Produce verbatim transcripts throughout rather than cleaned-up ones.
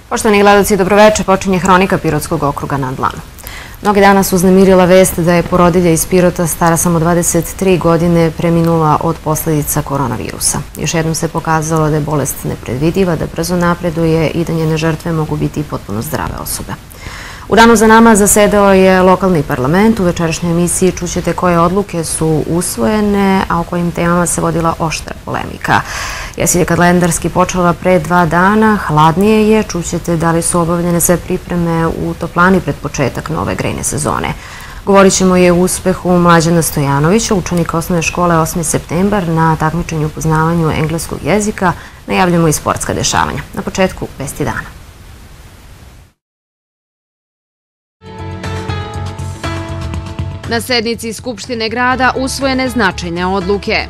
Poštovani gledalci, dobroveče, počinje Hronika Pirotskog okruga na dlanu. Mnogi danas uznemirila vest da je porodilja iz Pirota, stara samo dvadeset tri godine, preminula od posledica koronavirusa. Još jednom se pokazalo da je bolest nepredvidiva, da brzo napreduje i da njene žrtve mogu biti potpuno zdrave osobe. U danu za nama zasedao je lokalni parlament. U večerašnjoj emisiji čućete koje odluke su usvojene, a o kojim temama se vodila oštra polemika. Jesen je kalendarski počela pre dva dana, hladnije je, čućete da li su obavljene sve pripreme u toplani pred početak nove grejne sezone. Govorit ćemo i o uspehu Mlađana Stojanovića, učenika osnovne škole osmi septembar, na takmičenju u poznavanju engleskog jezika. Najavljamo i sportska dešavanja. Na početku vesti dana. Na sednici Skupštine grada usvojene značajne odluke.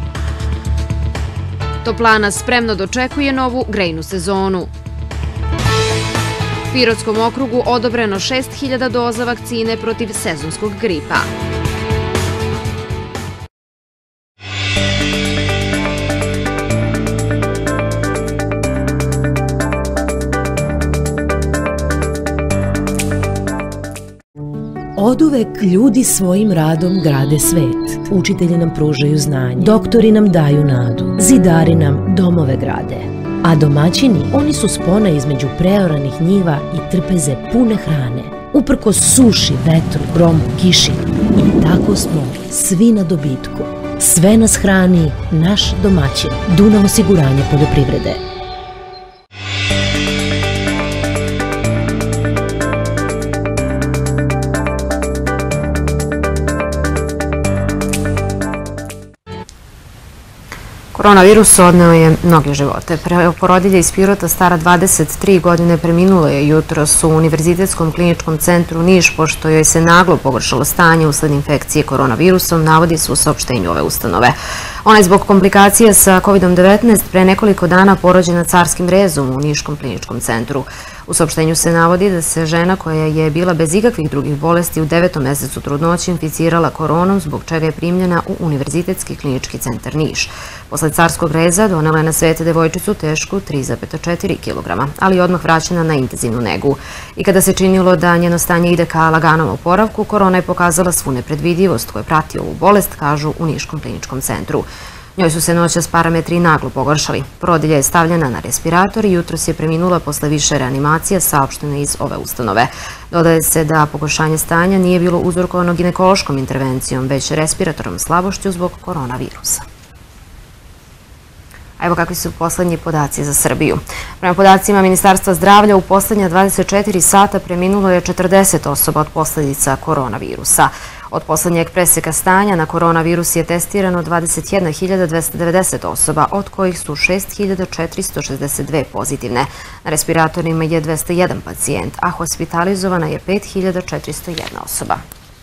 Toplana spremno dočekuje novu grejnu sezonu. Pirotskom okrugu odobreno šest hiljada doza vakcine protiv sezonskog gripa. Oduvek ljudi svojim radom grade svet. Učitelji nam pružaju znanje, doktori nam daju nadu, zidari nam domove grade. A domaćini, oni su spona između preoranih njiva i trpeze pune hrane. Uprkos suši, vetru, gromu, kiši. I tako smo svi na dobitku. Sve nas hrani naš domaćin, Dunav osiguranje poljoprivrede. Koronavirus odneo je mnoge živote. Porodilja iz Pirota, stara dvadeset tri godine, preminula je jutros u Univerzitetskom kliničkom centru Niš, pošto joj se naglo pogoršalo stanje usled infekcije koronavirusom, navodi se u saopštenju ove ustanove. Ona je zbog komplikacija sa kovidom devetnaest pre nekoliko dana porođena carskim rezom u Niškom kliničkom centru. U saopštenju se navodi da se žena koja je bila bez ikakvih drugih bolesti u devetom mesecu trudnoće inficirala koronom, zbog čega je primljena u Univerzitetski klinički centar Niš. Posle carskog reza donela je na svet devojčicu tešku tri zarez četiri kilograma, ali je odmah vraćena na intenzivnu negu. I kada se činilo da njeno stanje ide ka laganom oporavku, korona je pokazala svu nepredvidivost koja prati ovu bolest, kažu u Niškom kliničkom centru. Njoj su se noćas parametri naglo pogoršali. Porodilja je stavljena na respirator i jutros je preminula posle više reanimacija, saopštene iz ove ustanove. Dodaje se da pogoršanje stanja nije bilo uzrokovano ginekološkom intervencijom, već respiratornom slabošću zbog koronavirusa. A evo kakvi su poslednji podaci za Srbiju. Prema podacima Ministarstva zdravlja, u poslednja dvadeset četiri sata preminulo je četrdeset osoba od posledica koronavirusa. Od poslednjeg preseka stanja na koronavirus je testirano dvadeset jedna hiljada dvesta devedeset osoba, od kojih su šest hiljada četiristo šezdeset dve pozitivne. Na respiratorima je dvesta jedan pacijent, a hospitalizovana je pet hiljada četiristo jedna osoba.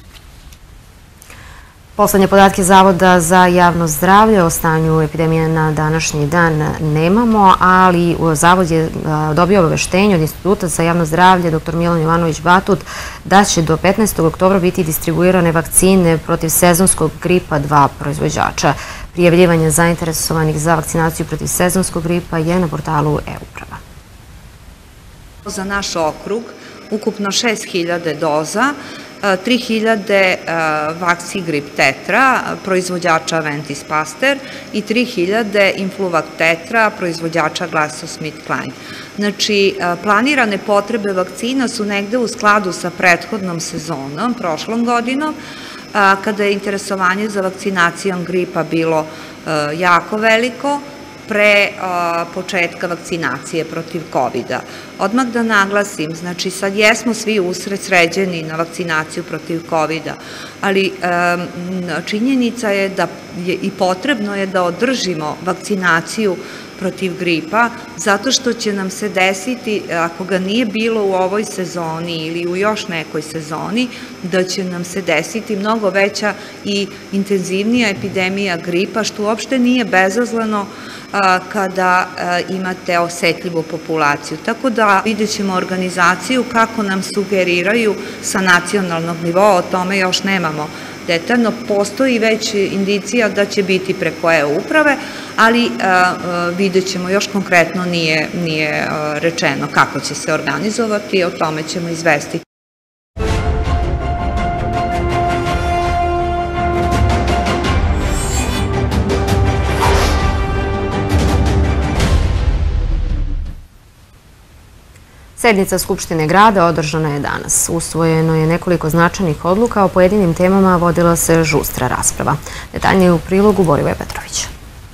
Poslednje podatke Zavoda za javno zdravlje o stanju epidemije na današnji dan nemamo, ali Zavod je dobio obaveštenje od Instituta za javno zdravlje dr Milan Jovanović Batut da će do petnaestog oktobra biti distribuirane vakcine protiv sezonskog gripa dva proizvođača. Prijavljivanje zainteresovanih za vakcinaciju protiv sezonskog gripa je na portalu e-uprava. Za naš okrug ukupno šest hiljada doza, tri hiljade Vaxigrip Tetra, proizvođača Aventis Pasteur, i tri hiljade Influvac Tetra, proizvođača GlaxoSmithKline. Znači, planirane potrebe vakcina su negde u skladu sa prethodnom sezonom, prošlom godinom, kada je interesovanje za vakcinacijom gripa bilo jako veliko, pre početka vakcinacije protiv kovida. Odmah da naglasim, znači sad jesmo svi usredsređeni na vakcinaciju protiv kovida, ali činjenica je da je i potrebno je da održimo vakcinaciju protiv gripa, zato što će nam se desiti, ako ga nije bilo u ovoj sezoni ili u još nekoj sezoni, da će nam se desiti mnogo veća i intenzivnija epidemija gripa, što uopšte nije bezazleno kada imate osetljivu populaciju. Tako da vidjet ćemo organizaciju kako nam sugeriraju sa nacionalnog nivoa, o tome još nemamo detaljno. Postoji već indicija da će biti preko e-uprave, ali vidjet ćemo, još konkretno nije rečeno kako će se organizovati, o tome ćemo izvestiti. Sednica Skupštine grada održana je danas. Usvojeno je nekoliko značajnih odluka, o pojedinim temama vodila se žustra rasprava. Detaljnije u prilogu Borivoje Petrovića.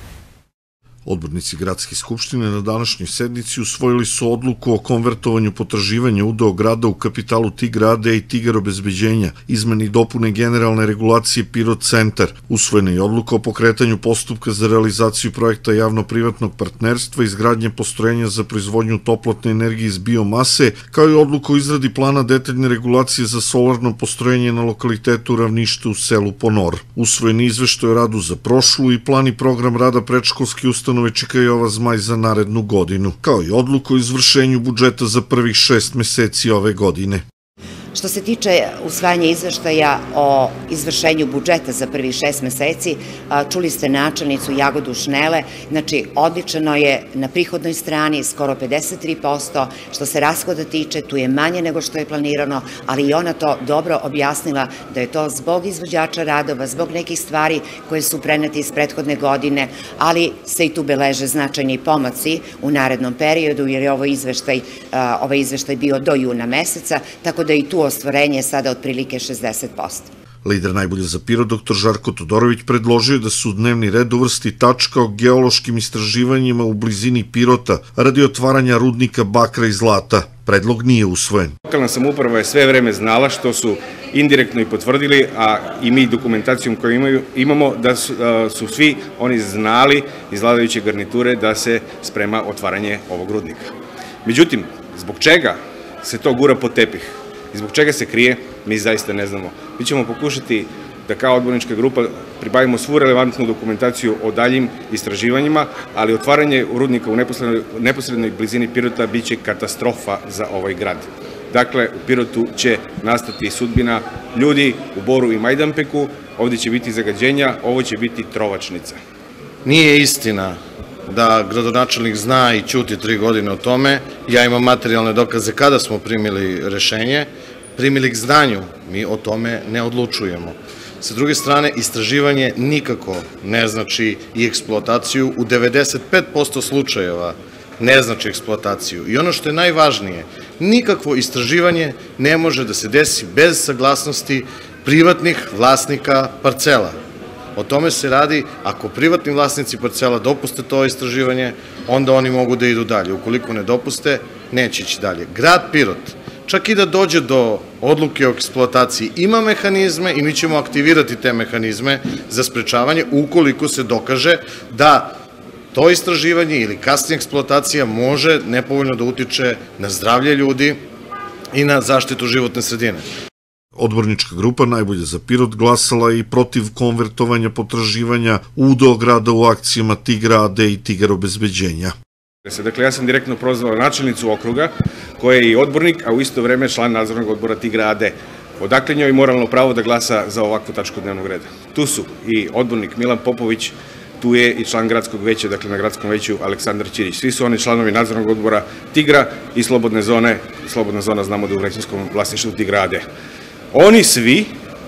Odbornici Gradske skupštine na današnjoj sednici usvojili su odluku o konvertovanju potraživanja udeo grada u kapitalu Tigra A D i Tigar obezbeđenja, izmeni i dopune generalne regulacije Pirot centar. Usvojena je odluka o pokretanju postupka za realizaciju projekta javno-privatnog partnerstva, izgradnje postrojenja za proizvodnju toplotne energije iz biomase, kao i odluka o izradi plana detaljne regulacije za solarno postrojenje na lokalitetu Ravnište u selu Ponor. Usvojen je izveštaj o radu za prošlu i plan i program rada predškolske ustanove Čika Jova Zmaj za narednu godinu, kao i odluku o izvršenju budžeta za prvih šest meseci ove godine. Što se tiče usvajanja izveštaja o izvršenju budžeta za prvih šest meseci, čuli ste načelnicu Jagodu Šnele, znači odličano je na prihodnoj strani skoro pedeset tri posto, što se rashoda tiče, tu je manje nego što je planirano, ali i ona to dobro objasnila da je to zbog izvođača radova, zbog nekih stvari koje su prenete iz prethodne godine, ali se i tu beleže značajni pomaci u narednom periodu, jer je ovaj izveštaj, ovaj izveštaj bio do juna meseca, tako da i tu ostvarenje je sada otprilike šezdeset posto. Lider Najbolje za Pirot, doktor Žarko Todorović, predložio je da se u dnevni red uvrsti tačka o geološkim istraživanjima u blizini Pirota radi otvaranja rudnika bakra i zlata. Predlog nije usvojen. Lokalna samouprava je sve vreme znala, što su indirektno i potvrdili, a i mi dokumentacijom koju imamo, da su svi oni znali iz vladajuće garniture da se sprema otvaranje ovog rudnika. Međutim, zbog čega se to gura pod tepih i zbog čega se krije, mi zaista ne znamo. Mi ćemo pokušati da kao odbornička grupa pribavimo svu relevantnu dokumentaciju o daljim istraživanjima, ali otvaranje rudnika u neposrednoj blizini Pirota biće katastrofa za ovaj grad. Dakle, u Pirotu će nastati sudbina ljudi u Boru i Majdanpeku, ovdje će biti zagađenja, ovo će biti trovačnica. Nije istina da gradonačelnik zna i ćuti tri godine o tome. Ja imam materijalne dokaze kada smo primili rešenje, primili k znanju, mi o tome ne odlučujemo. Sa druge strane, istraživanje nikako ne znači i eksploataciju, u devedeset pet posto slučajeva ne znači eksploataciju. I ono što je najvažnije, nikakvo istraživanje ne može da se desi bez saglasnosti privatnih vlasnika parcela. O tome se radi, ako privatni vlasnici parcela dopuste to istraživanje, onda oni mogu da idu dalje. Ukoliko ne dopuste, neće ići dalje. Grad Pirot, čak i da dođe do odluke o eksploataciji, ima mehanizme i mi ćemo aktivirati te mehanizme za sprečavanje ukoliko se dokaže da to istraživanje ili kasnija eksploatacija može nepovoljno da utiče na zdravlje ljudi i na zaštitu životne sredine. Odbornička grupa Najbolje za Pirot glasala i protiv konvertovanja potraživanja udeo grada u akcijama Tigra A D i Tigar obezbeđenja. Dakle, ja sam direktno prozvao načelnicu okruga, koja je i odbornik, a u isto vreme član nadzornog odbora Tigra A D. Odakle njoj moralno pravo da glasa za ovakvu tačku dnevnog reda? Tu su i odbornik Milan Popović, tu je i član gradskog veća, dakle na gradskom veću Aleksandar Ćirić. Svi su oni članovi nadzornog odbora Tigra i slobodne zone, slobodna zona znamo da je u većinskom vlasništvu Tigra A D. Oni svi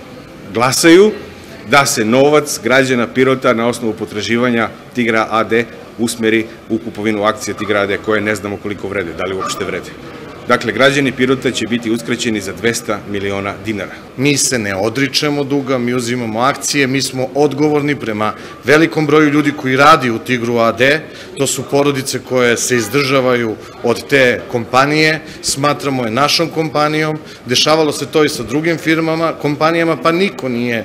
glasaju da se novac građana Pirota na osnovu potraživanja Tigra A D usmeri u kupovinu akcije Tigra A D, koje ne znamo koliko vrede, da li uopšte vrede. Dakle, građani Pirota će biti uskraćeni za dvesta miliona dinara. Mi se ne odričemo duga, mi uzimamo akcije, mi smo odgovorni prema velikom broju ljudi koji radi u Tigru A D, to su porodice koje se izdržavaju od te kompanije, smatramo je našom kompanijom, dešavalo se to i sa drugim firmama, kompanijama, pa niko nije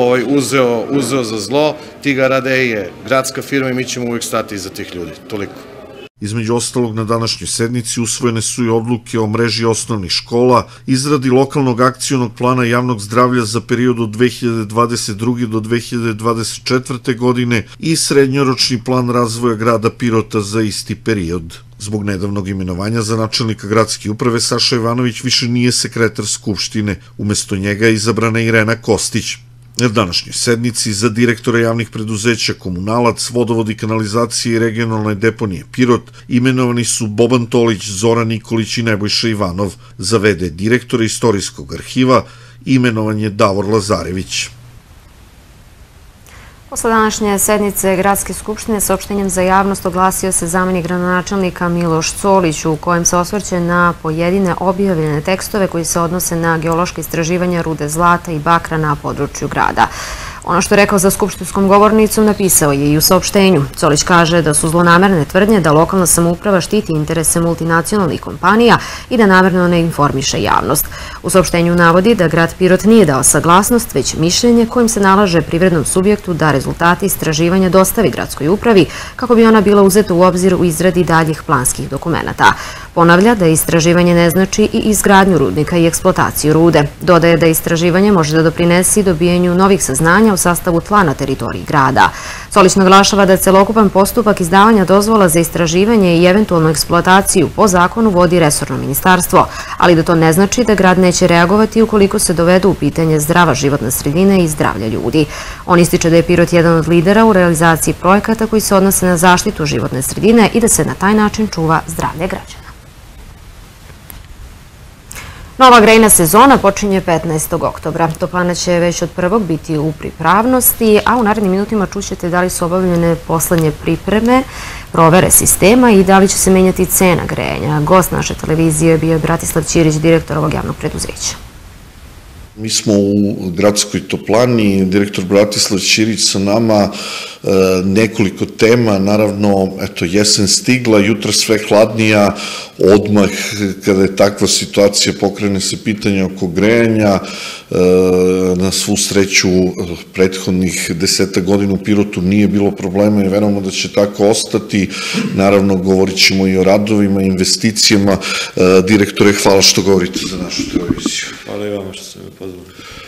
uzeo za zlo. Tigar A D je gradska firma i mi ćemo uvijek stati iza tih ljudi, toliko. Između ostalog, na današnjoj sednici usvojene su i odluke o mreži osnovnih škola, izradi lokalnog akcionog plana javnog zdravlja za period od dve hiljade dvadeset druge do dve hiljade dvadeset četvrte godine i srednjoročni plan razvoja grada Pirota za isti period. Zbog nedavnog imenovanja za načelnika gradske uprave, Saša Ivanović više nije sekretar Skupštine, umesto njega je izabrana Irena Kostić. Na današnjoj sednici za direktora javnih preduzeća Komunalac, Vodovod i kanalizacije i regionalne deponije Pirot imenovani su Boban Tolić, Zoran Nikolić i Nebojša Ivanov. Za v d direktora Istorijskog arhiva imenovan je Davor Lazarević. Posle današnje sednice Gradske skupštine saopštenjem za javnost oglasio se zamenik gradonačelnika Miloš Colić, u kojem se osvrće na pojedine objavljene tekstove koji se odnose na geološke istraživanja rude zlata i bakra na području grada. Ono što je rekao za skupštinskom govornicom napisao je i u saopštenju. Colić kaže da su zlonamerne tvrdnje da lokalna samouprava štiti interese multinacionalnih kompanija i da namerno ne informiše javnost. U saopštenju navodi da grad Pirot nije dao saglasnost, već mišljenje kojim se nalaže privrednom subjektu da rezultati istraživanja dostavi gradskoj upravi kako bi ona bila uzeta u obzir u izradi daljih planskih dokumenata. Ponavlja da istraživanje ne znači i izgradnju rudnika i eksploataciju rude. Dodaje da istraživanje može da doprinesi dobijenju novih saznanja u sastavu tla na teritoriji grada. Colić naglašava da celokupan postupak izdavanja dozvola za istraživanje i eventualnu eksploataciju po zakonu vodi resorno ministarstvo, ali da to ne znači da grad neće reagovati ukoliko se dovedu u pitanje zdrava životna sredina i zdravlja ljudi. On ističe da je Pirot jedan od lidera u realizaciji projekata koji se odnose na zaštitu životne sredine i da se na taj način čuva zdravlje građana. Nova grejna sezona počinje petnaestog oktobra. Toplana će već od prvog biti u pripravnosti, a u narednim minutima čućete da li su obavljene poslednje pripreme, provere sistema i da li će se menjati cena grejanja. Gost naše televizije bio je Bratislav Ćirić, direktor ovog javnog preduzeća. Mi smo u gradskoj toplani, direktor Bratislav Ćirić sa nama, nekoliko tema, naravno, eto, jesen stigla, jutra sve hladnija, odmah kada je takva situacija pokrene se pitanje oko grejanja, na svu sreću prethodnih deseta godina u Pirotu nije bilo problema i verujemo da će tako ostati, naravno govorit ćemo i o radovima, investicijama. Direktore, hvala što govorite za našu televiziju. Hvala i vama što ste me pozvali.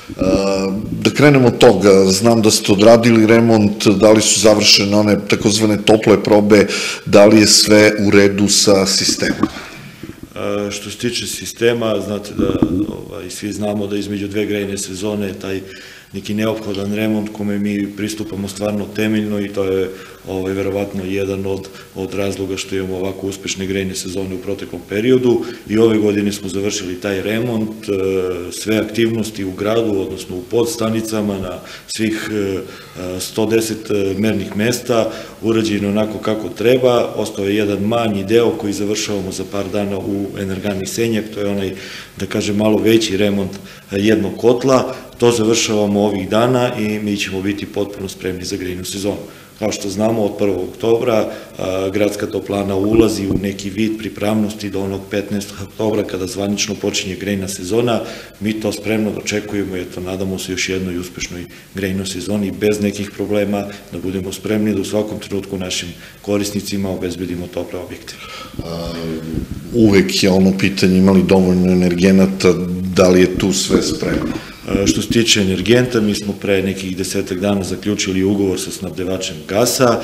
Da krenemo od toga, znam da ste odradili remont, da li su završene one takozvane tople probe, da li je sve u redu sa sistemom? Što se tiče sistema, znate da svi znamo da između dve grejne sezone je taj neki neophodan remont kome mi pristupamo stvarno temeljno i to je verovatno jedan od razloga što imamo ovako uspešne grejne sezone u proteklom periodu i ove godine smo završili taj remont, sve aktivnosti u gradu, odnosno u podstanicama na svih sto deset mernih mesta, urađeno onako kako treba. Ostao je jedan manji deo koji završavamo za par dana u Energani Senjak, to je onaj, da kažem, malo veći remont jednog kotla. To završavamo ovih dana i mi ćemo biti potpuno spremni za grejnu sezonu. Kao što znamo, od prvog oktobra gradska toplana ulazi u neki vid pripravnosti do onog petnaestog oktobra kada zvanično počinje grejna sezona. Mi to spremno dočekujemo i eto, nadamo se još jednoj uspešnoj grejnoj sezoni bez nekih problema, da budemo spremni da u svakom trenutku našim korisnicima obezbedimo tople objekte. Uvek je ono pitanje imali dovoljno energenata, da li je tu sve spremno? Što se tiče energenta, mi smo pre nekih desetak dana zaključili ugovor sa snabdevačem gasa,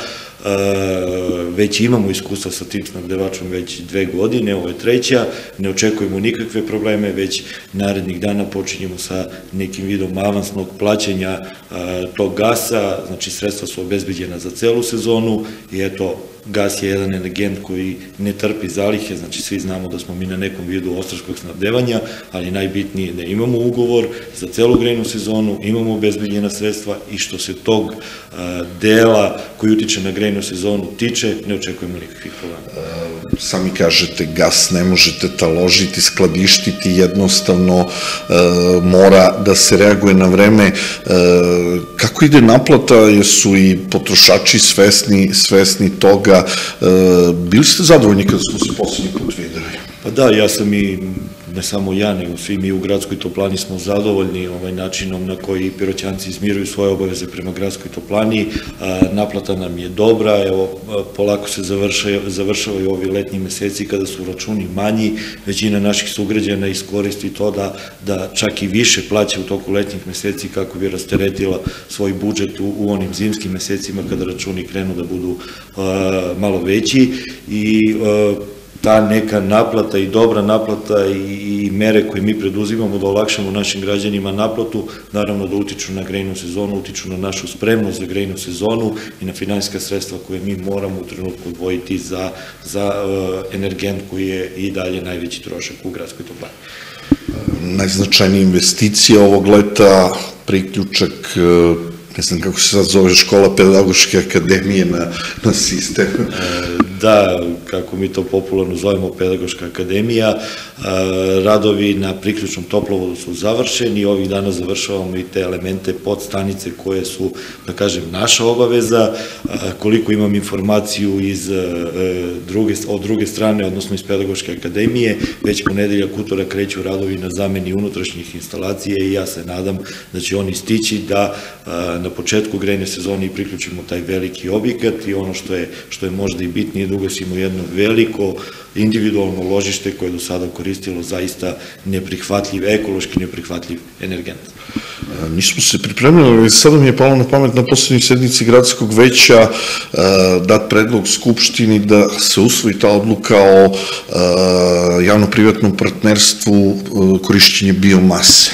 već imamo iskustva sa tim snabdevačom već dve godine, ovo je treća, ne očekujemo nikakve probleme, već narednih dana počinjemo sa nekim vidom avansnog plaćanja tog gasa, znači sredstva su obezbeđena za celu sezonu i eto, gas je jedan energent koji ne trpi zalihe, znači svi znamo da smo mi na nekom vidu ostraškog snabdevanja, ali najbitnije je da imamo ugovor za celu grejnu sezonu, imamo obezbeđena sredstva i što se tog dela koji utiče na grejnu sezonu tiče, ne očekujemo nikakvih problema. Sami kažete, gas ne možete taložiti, skladištiti, jednostavno mora da se reaguje na vreme. Kako ide naplata, jesu i potrošači svesni toga? Bili ste zadovoljni kada smo se poslednji put videli? Pa da, ja sam i, ne samo ja, nego svi mi u gradskoj toplani smo zadovoljni ovaj načinom na koji Piroćanci izmiruju svoje obaveze prema gradskoj toplani. Naplata nam je dobra, evo, polako se završavaju ovi letnji meseci kada su računi manji. Većina naših sugrađana iskoristi to da čak i više plaća u toku letnjih meseci kako bi rasteretila svoj budžet u onim zimskim mesecima kada računi krenu da budu malo veći i ta neka naplata i dobra naplata i mere koje mi preduzimamo da olakšamo našim građanima naplatu, naravno da utiču na grejnu sezonu, utiču na našu spremnost za grejnu sezonu i na finansijska sredstva koje mi moramo u trenutku odvojiti za energent koji je i dalje najveći trošak u gradskoj toplani. Najznačajnija investicija ovog leta, priključak, ne znam kako se sad zove, škola pedagoške akademije na sistem. Da, kako mi to popularno zovemo, pedagoška akademija. Radovi na priključnom toplovodu su završeni, ovih dana završavamo i te elemente podstanice koje su, da kažem, naša obaveza. Koliko imam informaciju iz od druge strane, odnosno iz pedagoške akademije, već ponedeljak, utorak kreću radovi na zameni unutrašnjih instalacija i ja se nadam da će oni stići da na početku grejne sezone i priključimo taj veliki objekat i ono što je, što je možda i bitnije, da ugasimo jedno veliko individualno ložište koje je do sada koristilo zaista neprihvatljiv, ekološki neprihvatljiv energent. Nismo se pripremili, ali sada mi je palo na pamet na poslednjoj sednici gradskog veća dat predlog Skupštini da se usvoji ta odluka o javno-privatnom partnerstvu korišćenja biomase.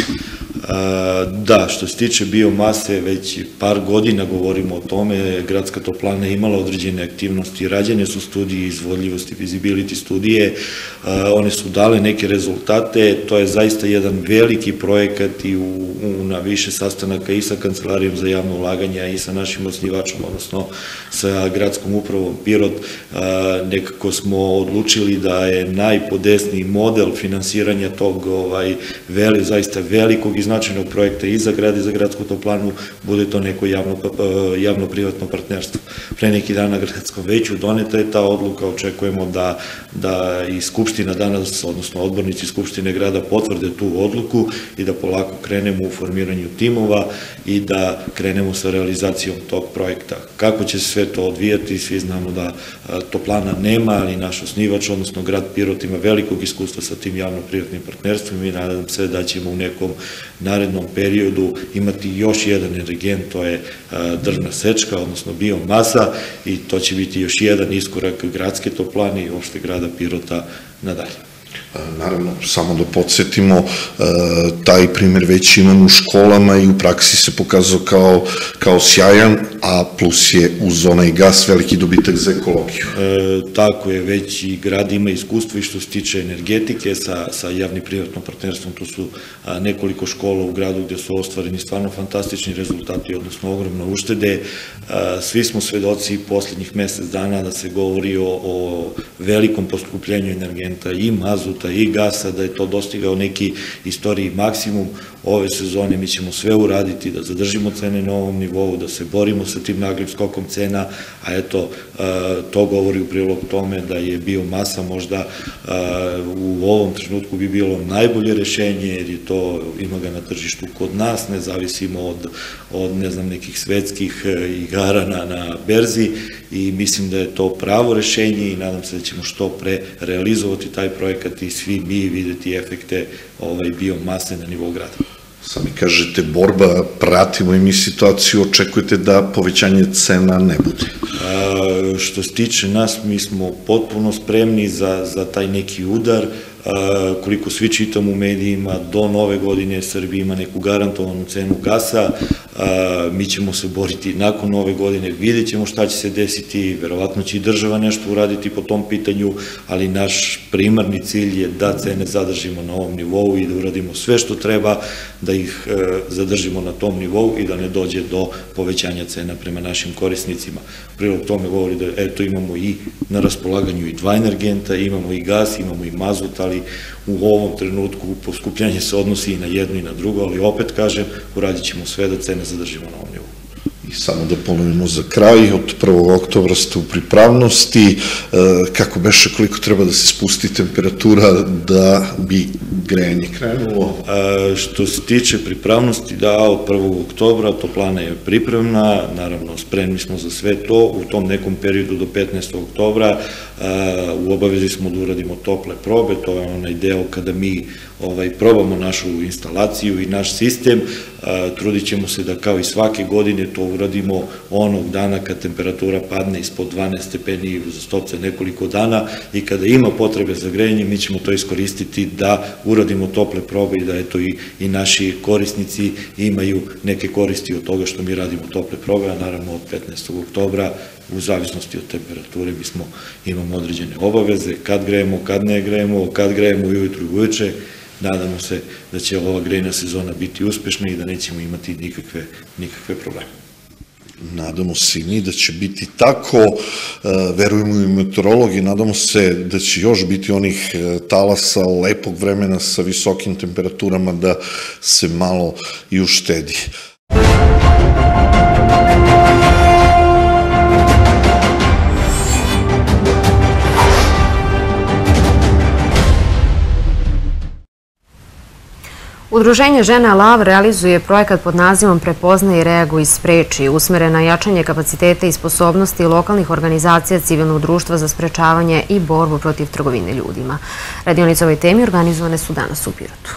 Da, što se tiče biomase, već par godina govorimo o tome, gradska toplana je imala određene aktivnosti, rađene su studije izvodljivosti, feasibility studije, one su dale neke rezultate, to je zaista jedan veliki projekat i na više sastanaka i sa Kancelarijom za javno ulaganje i sa našim osnivačom, odnosno sa gradskom upravom Pirot, nekako smo odlučili da je najpodesniji model finansiranja tog zaista velikog i značajnog projekta i za grad i za gradsku toplanu bude to neko javno-privatno partnerstvo. Pre neki dan na gradskom veću doneta je ta odluka, očekujemo da i Skupština danas, odnosno odbornici Skupštine grada potvrde tu odluku i da polako krenemo u formiranju timova i da krenemo sa realizacijom tog projekta. Kako će se sve to odvijati, svi znamo da toplana nema, ali naš osnivač, odnosno grad Pirot ima velikog iskustva sa tim javno-privatnim partnerstvom i nadam se da ćemo u nekom narednom periodu imati još jedan energent, to je drvna sečka, odnosno biomasa, i to će biti još jedan iskorak gradske toplane i uopšte grada Pirota nadalje. Naravno, samo da podsjetimo, taj primer već imamo u školama i u praksi se pokazao kao sjajan, a plus je uz onaj gas veliki dobitak za ekologiju. Tako je, već i grad ima iskustvo i što se tiče energetike sa javno-privatnom partnerstvom, tu su nekoliko škola u gradu gde su ostvareni stvarno fantastični rezultati, odnosno ogromne uštede. Svi smo svedoci poslednjih mesec dana da se govori o velikom poskupljenju energenta i mazuta i gasa, da je to dostigao neki istoriji maksimum. Ove sezone mi ćemo sve uraditi da zadržimo cene na ovom nivou, da se borimo sa tim naglim skokom cena, a eto, to govori u prilog tome da je biomasa možda u ovom trenutku bi bilo najbolje rešenje, jer je to, ima ga na tržištu kod nas, ne zavisimo od, ne znam, nekih svetskih igara na berzi i mislim da je to pravo rešenje i nadam se da ćemo što pre realizovati taj projekat i svi mi videti efekte biomase na nivou grada. Sami kažete borba, pratimo i mi situaciju, očekujete da povećanje cena ne bude? Što se tiče nas, mi smo potpuno spremni za taj neki udar. Koliko svi čitamo u medijima, do nove godine Srbija ima neku garantovanu cenu gasa, mi ćemo se boriti nakon nove godine, vidjet ćemo šta će se desiti, verovatno će i država nešto uraditi po tom pitanju, ali naš primarni cilj je da cene zadržimo na ovom nivou i da uradimo sve što treba da ih zadržimo na tom nivou i da ne dođe do povećanja cena prema našim korisnicima. Prilog tome govori da eto imamo i na raspolaganju i dva energenta, imamo i gas, imamo i mazut, ali u ovom trenutku poskupljanje se odnosi i na jedno i na drugo, ali opet kažem, uradit ćemo sve da cene zadržimo na ovom nivou. I samo da ponovimo za kraj, od prvog oktobra ste u pripravnosti, kako beše, koliko treba da se spusti temperatura da bi grejanje krenulo? Što se tiče pripravnosti, da, od prvog oktobra toplana je pripremna, naravno spremni smo za sve to, u tom nekom periodu do petnaestog oktobra u obavezi smo da uradimo tople probe, to je onaj deo kada mi probamo našu instalaciju i naš sistem, trudit ćemo se da kao i svake godine to uradimo onog dana kad temperatura padne ispod dvanaest stepeni i uzastopce nekoliko dana i kada ima potrebe za grejanje, mi ćemo to iskoristiti da uradimo tople probe i da eto i naši korisnici imaju neke koristi od toga što mi radimo tople probe, a naravno od petnaestog oktobra u zavisnosti od temperature mi smo, imamo određene obaveze, kad grejemo, kad ne grejemo, kad grejemo ujutru i uveče. Nadamo se da će ova grejna sezona biti uspešna i da nećemo imati nikakve probleme. Nadamo se i mi da će biti tako, verujemo i meteorologi, nadamo se da će još biti onih talasa lepog vremena sa visokim temperaturama da se malo i uštedi. Udruženje Žena Lav realizuje projekat pod nazivom Prepoznaj, reaguj i spreči, usmeren na jačanje kapaciteta i sposobnosti lokalnih organizacija civilnog društva za sprečavanje i borbu protiv trgovine ljudima. Radionice ovoj temi organizovane su danas u Pirotu.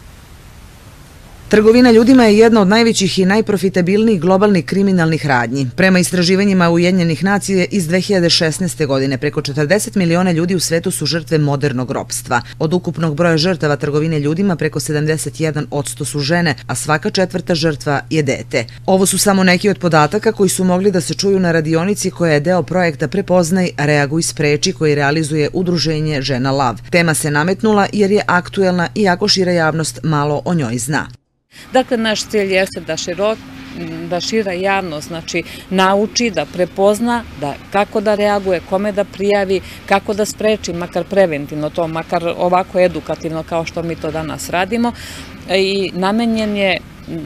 Trgovina ljudima je jedna od najvećih i najprofitabilnijih globalnih kriminalnih radnji. Prema istraživanjima Ujedinjenih nacija iz dve hiljade šesnaeste. godine preko četrdeset miliona ljudi u svetu su žrtve modernog ropstva. Od ukupnog broja žrtava trgovine ljudima preko sedamdeset jedan posto su žene, a svaka četvrta žrtva je dete. Ovo su samo neki od podataka koji su mogli da se čuju na radionici koja je deo projekta Prepoznaj, reaguj, spreči koji realizuje Udruženje Žena Lav. Tema se nametnula jer je aktuelna iako šira javnost malo o njoj zna. Dakle, naš cilj jeste da širok, da šira javnost znači, nauči, da prepozna da kako da reaguje, kome da prijavi, kako da spreči, makar preventivno to, makar ovako edukativno kao što mi to danas radimo. I namenjen je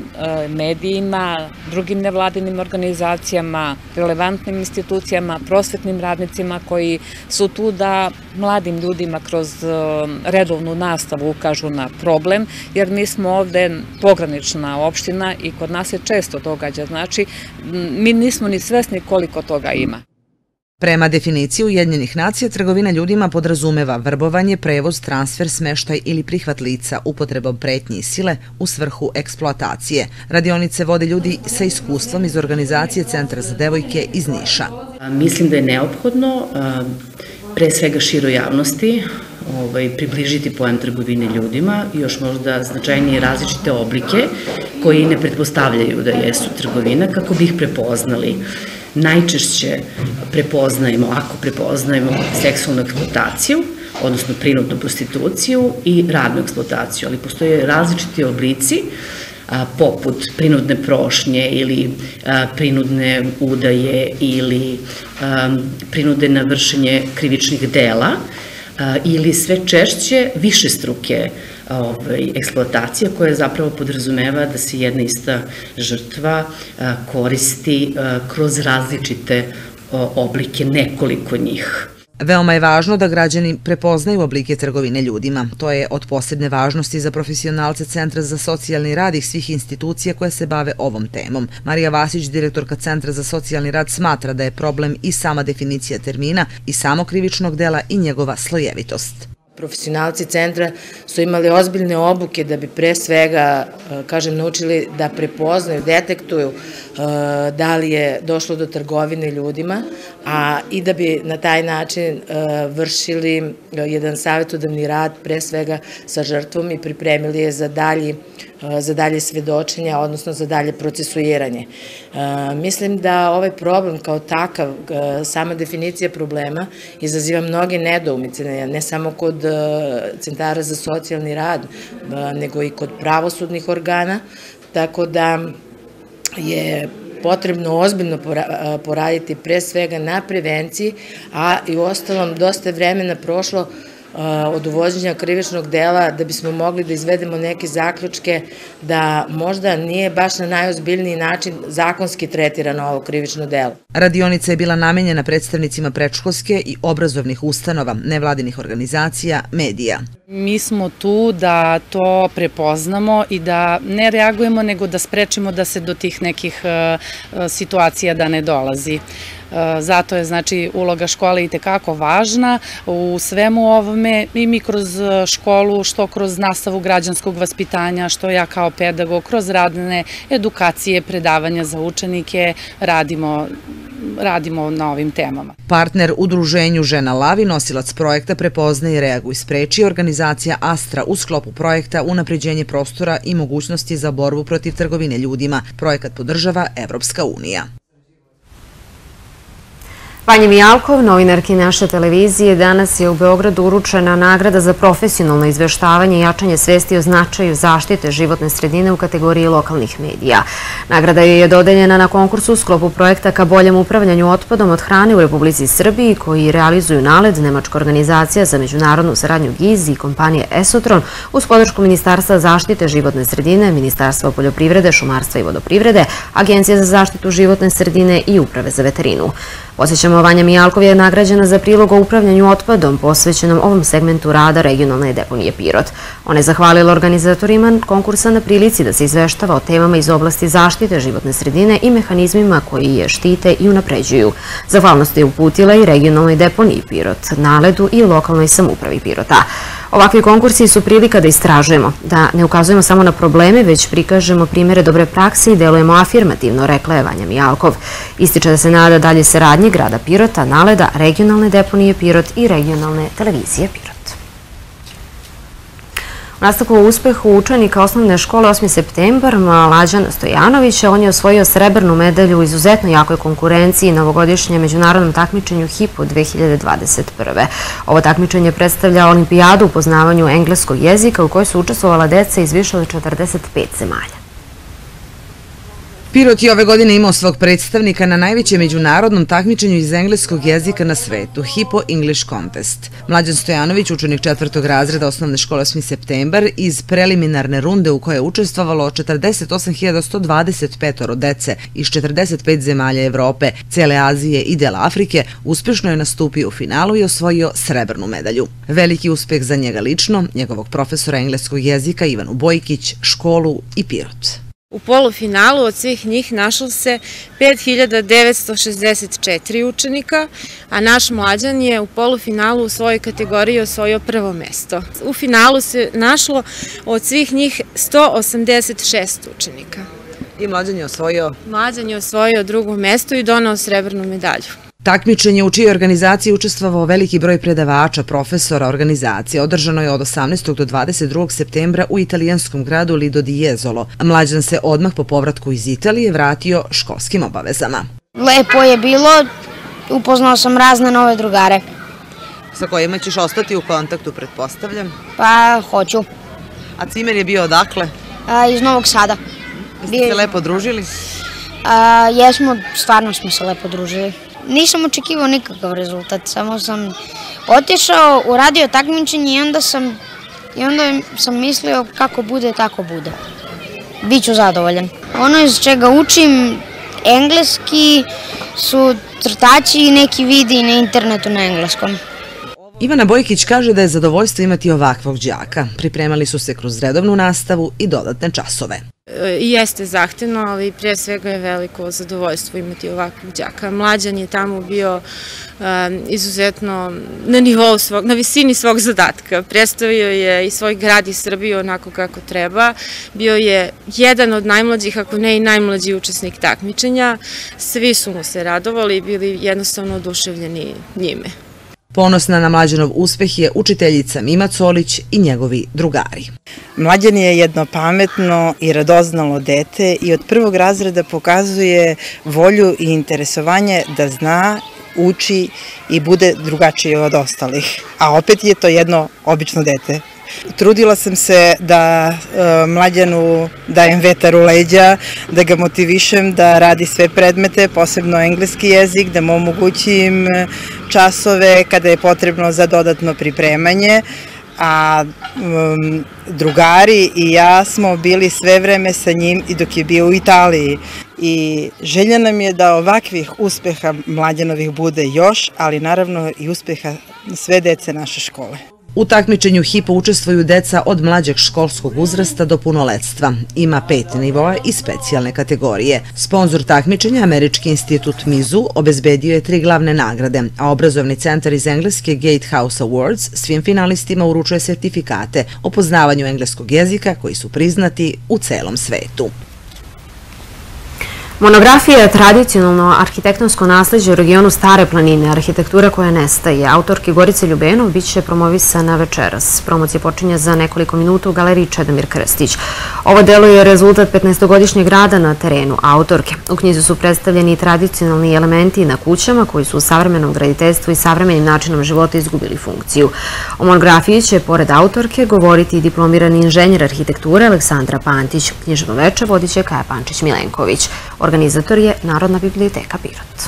medijima, drugim nevladinim organizacijama, relevantnim institucijama, prosvetnim radnicima koji su tu da mladim ljudima kroz redovnu nastavu ukažu na problem, jer mi smo ovde pogranična opština i kod nas se često događa, znači mi nismo ni svesni koliko toga ima. Prema definiciji Ujedinjenih nacija, trgovina ljudima podrazumeva vrbovanje, prevoz, transfer, smeštaj ili prihvat lica upotrebom pretnji i sile u svrhu eksploatacije. Radionice vode ljudi sa iskustvom iz organizacije Centra za devojke iz Niša. Mislim da je neophodno, pre svega široj javnosti, približiti pojam trgovine ljudima i još možda značajnije različite oblike koji ne pretpostavljaju da jesu trgovina kako bi ih prepoznali. Najčešće prepoznajemo, ako prepoznajemo seksualnu eksploataciju, odnosno prinudnu prostituciju i radnu eksploataciju, ali postoje različiti oblici poput prinudne prošnje ili prinudne udaje ili prinude na vršenje krivičnih dela ili sve češće višestruke eksploatacija koja zapravo podrazumeva da se jedna ista žrtva koristi kroz različite oblike, nekoliko njih. Veoma je važno da građani prepoznaju oblike trgovine ljudima. To je od posebne važnosti za profesionalce Centra za socijalni rad i svih institucija koje se bave ovom temom. Marija Vasić, direktorka Centra za socijalni rad, smatra da je problem i sama definicija termina i samo krivičnog dela i njegova slojevitost. Profesionalci centra su imali ozbiljne obuke da bi pre svega, kažem, naučili da prepoznaju, detektuju da li je došlo do trgovine ljudima, a i da bi na taj način vršili jedan savjetodavni rad pre svega sa žrtvom i pripremili je za dalji za dalje svedočenja, odnosno za dalje procesuiranje. Mislim da ovaj problem kao takav, sama definicija problema, izaziva mnoge nedoumice, ne samo kod centara za socijalni rad, nego i kod pravosudnih organa, tako da je potrebno ozbiljno poraditi pre svega na prevenciji, a i u ostalom dosta vremena prošlo od uvođenja krivičnog dela da bismo mogli da izvedemo neke zaključke da možda nije baš na najozbiljniji način zakonski tretirano ovo krivično delo. Radionica je bila namenjena predstavnicima predškolske i obrazovnih ustanova, nevladinih organizacija, medija. Mi smo tu da to prepoznamo i da ne reagujemo, nego da sprečimo da se do tih nekih situacija da ne dolazi. Zato je znači uloga škole i tekako važna u svemu ovome i mi kroz školu, što kroz nastavu građanskog vaspitanja, što ja kao pedagog, kroz radne edukacije, predavanja za učenike radimo radimo na ovim temama. Partner udruženju Žena Lavi, nosilac projekta Prepoznaj i reaguj spreči, organizacija Astra u sklopu projekta Unapređenje prostora i mogućnosti za borbu protiv trgovine ljudima. Projekat podržava Evropska unija. Vanja Mijalkov, novinarki naše televizije, danas je u Beogradu uručena nagrada za profesionalno izveštavanje i jačanje svesti o značaju zaštite životne sredine u kategoriji lokalnih medija. Nagrada je dodeljena na konkursu u sklopu projekta ka boljem upravljanju otpadom od hrane u Republici Srbiji, koji realizuju NALED, nemačka organizacija za međunarodnu saradnju GIZ i kompanije Esotron, uz podršku Ministarstva zaštite životne sredine, Ministarstva poljoprivrede, šumarstva i vodoprivrede, Agencije za zaštitu životne sredine i Uprave za veterinu. Posjećamo, Vanja Mijalkov je nagrađena za prilog o upravljanju otpadom posvećenom ovom segmentu rada regionalne deponije Pirot. Ona je zahvalila organizatorima konkursa na prilici da se izveštava o temama iz oblasti zaštite životne sredine i mehanizmima koji je štite i unapređuju. Zahvalnost je uputila i regionalnoj deponiji Pirot, NALED-u i lokalnoj samoupravi Pirota. Ovakvi konkursi su prilika da istražujemo, da ne ukazujemo samo na probleme, već prikažemo primere dobre prakse i delujemo afirmativno, rekla je Vanja Mijalkov. Ističe da se nada dalje saradnje grada Pirota, NALED-a, regionalne deponije Pirot i regionalne televizije Pirot. U nastavku o uspehu učenika osnovne škole osmi septembar Mlađana Stojanovića, on je osvojio srebrnu medalju u izuzetno jakoj konkurenciji na ovogodišnjem međunarodnom takmičenju HIPO dve hiljade dvadeset prve. Ovo takmičenje predstavlja olimpijadu u poznavanju engleskog jezika u kojoj su učestvovala deca iz više od četrdeset pet zemalja. Pirot je ove godine imao svog predstavnika na najvećem međunarodnom takmičenju iz engleskog jezika na svetu, HIPO English Contest. Mlađan Stojanović, učenik četvrtog razreda osnovne škole osmi septembar, iz preliminarne runde u kojoj je učestvovalo četrdeset osam hiljada sto dvadeset pet dece iz četrdeset pet zemalja Evrope, cele Azije i dela Afrike, uspešno je nastupio u finalu i osvojio srebrnu medalju. Veliki uspeh za njega lično, njegovog profesora engleskog jezika Ivanu Bojkić, školu i Pirot. U polufinalu od svih njih našlo se pet hiljada devetsto šezdeset četiri učenika, a naš Mlađan je u polufinalu u svojoj kategoriji osvojio prvo mesto. U finalu se našlo od svih njih sto osamdeset šest učenika. I Mlađan je osvojio? Mlađan je osvojio drugo mesto i donao srebrnu medalju. Takmičenje u čijoj organizaciji učestvovao veliki broj predavača, profesora organizacije, održano je od osamnaestog do dvadeset drugog septembra u italijanskom gradu Lido di Jesolo. Mlađan se odmah po povratku iz Italije vratio školskim obavezama. Lepo je bilo, upoznao sam razne nove drugare. Sa kojima ćeš ostati u kontaktu, pretpostavljam? Pa, hoću. A cimer je bio odakle? Iz Novog Sada. Jeste se lepo družili? Jesmo, stvarno smo se lepo družili. Nisam očekivao nikakav rezultat, samo sam otišao, uradio takmičenje i onda sam, i onda sam mislio kako bude, tako bude. Biću zadovoljan. Ono iz čega učim engleski su crtači i neki videi na internetu na engleskom. Ivana Bojkić kaže da je zadovoljstvo imati ovakvog đaka. Pripremali su se kroz redovnu nastavu i dodatne časove. I jeste zahtevno, ali pre svega je veliko zadovoljstvo imati ovakvog đaka. Mlađan je tamo bio izuzetno na nivou svog, na visini svog zadatka. Predstavio je i svoj grad i Srbiju onako kako treba. Bio je jedan od najmlađih, ako ne i najmlađi učesnik takmičenja. Svi su mu se radovali i bili jednostavno oduševljeni njime. Ponosna na Mlađanov uspeh je učiteljica Mima Colić i njegovi drugari. Mlađan je jedno pametno i radoznalo dete i od prvog razreda pokazuje volju i interesovanje da zna, uči i bude drugačiji od ostalih. A opet je to jedno obično dete. Trudila sam se da Mlađanu dajem vetar u leđa, da ga motivišem da radi sve predmete, posebno engleski jezik, da mu omogućim časove kada je potrebno za dodatno pripremanje, a drugari i ja smo bili sve vreme sa njim i dok je bio u Italiji. I želja nam je da ovakvih uspeha Mlađanovih bude još, ali naravno i uspeha sve dece naše škole. U takmičenju Hipo učestvuju deca od mlađeg školskog uzrasta do punoletstva. Ima pet nivoa i specijalne kategorije. Sponzor takmičenja, Američki institut Mizu, obezbedio je tri glavne nagrade, a obrazovni centar iz Engleske Gatehouse Awards svim finalistima uručuje sertifikate o poznavanju engleskog jezika koji su priznati u celom svetu. Monografija je tradicionalno arhitektonsko nasleđe u regionu Stare planine, arhitektura koja nestaje. Autorki Gorice Ljubenov bit će promovisana večeras. Promocija počinje za nekoliko minuta u galeriji Čedomir Krstić. Ovo delo je rezultat petnaestogodišnjeg rada na terenu autorke. U knjizi su predstavljeni tradicionalni elementi na kućama koji su u savremenom graditeljstvu i savremenim načinom života izgubili funkciju. O monografiji će, pored autorke, govoriti i diplomirani inženjer arhitekture Aleksandra Pantić. Književno veče vodit će Kaja Pančić-Milenković. Organizator je Narodna biblioteka Pirot.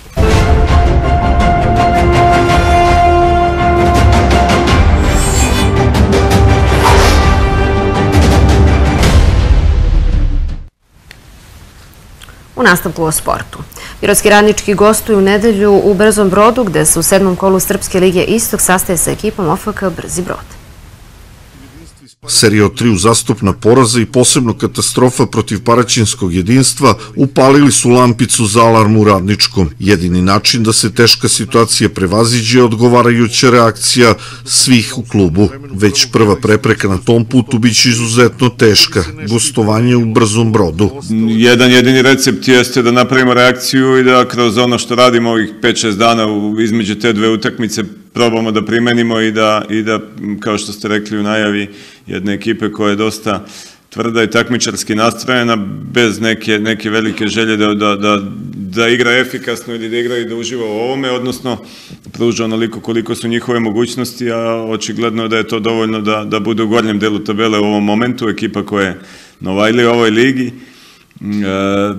U nastavku o sportu. Pirotski radnički gostuju u nedelju u Brzom Brodu, gde se u sedmom kolu Srpske lige Istok sastaje sa ekipom O F K Brzi Brod. Serija od tri uzastopna poraza i posebno katastrofa protiv paraćinskog jedinstva upalili su lampicu za alarm u Radničkom. Jedini način da se teška situacija prevaziđe je odgovarajuća reakcija svih u klubu. Već prva prepreka na tom putu biće izuzetno teška, gostovanje u Brzom Brodu. Jedan jedini recept jeste da napravimo reakciju i da kroz ono što radimo ovih pet šest dana između te dve utakmice probamo da primenimo i da, i da, kao što ste rekli u najavi, jedne ekipe koja je dosta tvrda i takmičarski nastrojena, bez neke, neke velike želje da, da, da, da igra efikasno ili da igra i da uživa u ovome, odnosno pruža onoliko koliko su njihove mogućnosti, a očigledno da je to dovoljno da, da bude u gornjem delu tabele u ovom momentu, ekipa koja je novajli u ovoj ligi. E,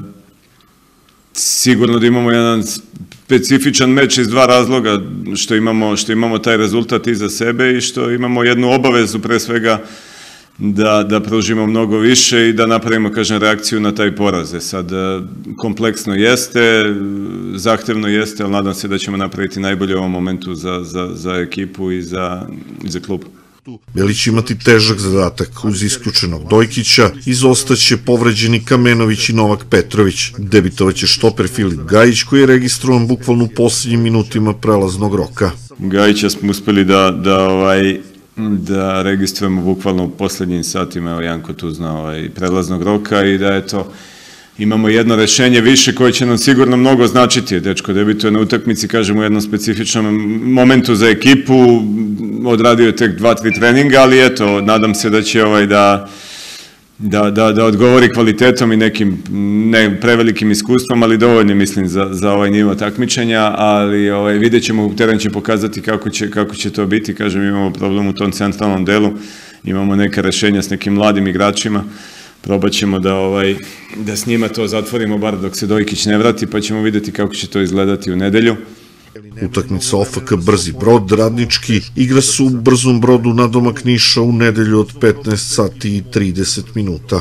sigurno da imamo jedan specifičan meč iz dva razloga, što imamo, što imamo taj rezultat iza sebe i što imamo jednu obavezu pre svega da, da pružimo mnogo više i da napravimo, kažem, reakciju na taj poraz. Sad, kompleksno jeste, zahtevno jeste, ali nadam se da ćemo napraviti najbolje u ovom momentu za, za, za ekipu i za, i za klub. Beli će imati težak zadatak. Uz isključenog Dojkića izostaće povređeni Kamenović i Novak Petrović. Debitovaće štoper Filip Gajić, koji je registrovan bukvalno u posljednjim minutima prelaznog roka. Gajića smo uspeli da, da, ovaj, da registrujemo bukvalno u posljednjim satima, evo Janko tu zna, ovaj, prelaznog roka i da je to imamo jedno rešenje više koje će nam sigurno mnogo značiti. Dečko debituje na utakmici, kažem, u jednom specifičnom momentu za ekipu, odradio je tek dva, tri treninga, ali eto, nadam se da će ovaj da, da, da, da odgovori kvalitetom i nekim ne prevelikim iskustvom, ali dovoljno mislim za, za ovaj nivo takmičenja, ali ovaj, vidjet ćemo, teren će pokazati kako će, kako će to biti. Kažem, imamo problem u tom centralnom delu, imamo neka rešenja s nekim mladim igračima, probat ćemo da, ovaj, da s njima to zatvorimo, bar dok se Dojkić ne vrati, pa ćemo vidjeti kako će to izgledati u nedelju. Utakmica O F K Brzi Brod radnički igra su u Brzom Brodu na domak Niša u nedelju od petnaest sati i trideset minuta.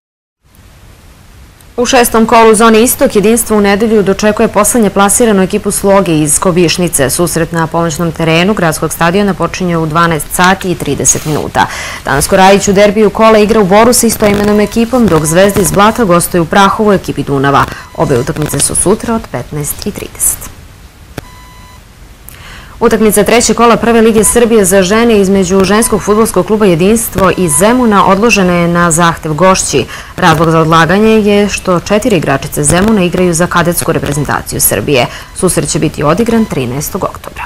U šestom kolu zone Istok jedinstvo u nedelju dočekuje poslednje plasiranu ekipu Sloge iz Kobišnice. Susret na pomoćnom terenu gradskog stadiona počinje u dvanaest sati i trideset minuta. Dansko Rajić u derbiju kola igra u Boru sa istoimenom ekipom, dok Zvezda iz Blata gostuje u Prahovu ekipi Dunava. Obe utakmice su sutra od petnaest i trideset. Utakmica treće kola Prve lige Srbije za žene između ženskog fudbalskog kluba Jedinstvo i Zemuna odložena je na zahtev gošći. Razlog za odlaganje je što četiri igračice Zemuna igraju za kadetsku reprezentaciju Srbije. Susret će biti odigran trinaestog oktobra.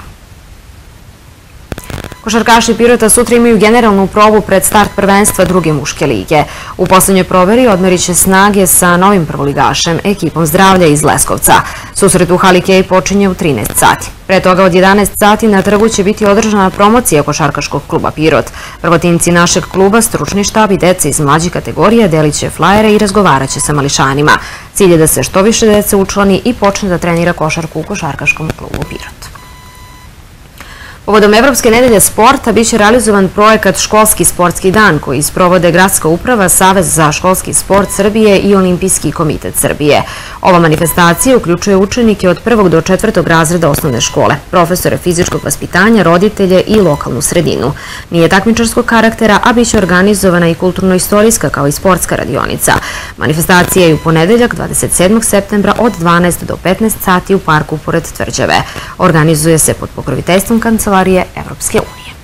Košarkaši Pirota sutra imaju generalnu probu pred start prvenstva druge muške lige. U poslednjoj proveri odmerit će snage sa novim prvoligašem, ekipom Zdravlja iz Leskovca. Susret u hali Kej počinje u trinaest sati. Pre toga od jedanaest sati na trgu će biti održana promocija košarkaškog kluba Pirot. Prvotimci našeg kluba, stručni štab i deca iz mlađih kategorija delit će flajere i razgovarat će sa mališanima. Cilj je da se što više dece učlani i počne da trenira košarku u košarkaškom klubu Pirot. Povodom Evropske nedelje sporta biće realizovan projekat Školski sportski dan koji sprovode Gradska uprava, Savez za školski sport Srbije i Olimpijski komitet Srbije. Ova manifestacija uključuje učenike od prvog do četvrtog razreda osnovne škole, profesore fizičkog vaspitanja, roditelje i lokalnu sredinu. Nije takmičarskog karaktera, a biće organizovana i kulturno-istorijska kao i sportska radionica. Manifestacija je u ponedeljak dvadeset sedmog septembra od dvanaest do petnaest sati u parku pored Tvrđave. Organizuje se pod pokroviteljstvom Kancelarije Evropske unije.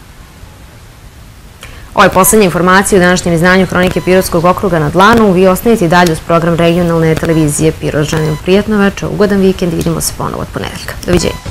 Ovo je poslednja informacija u današnjem izdanju Hronike Pirotskog okruga na dlanu. Vi ostanite dalje uz program regionalne televizije Pirot. Želim prijatno večer, ugodan vikend i vidimo se ponovo od ponedeljka. Doviđenja.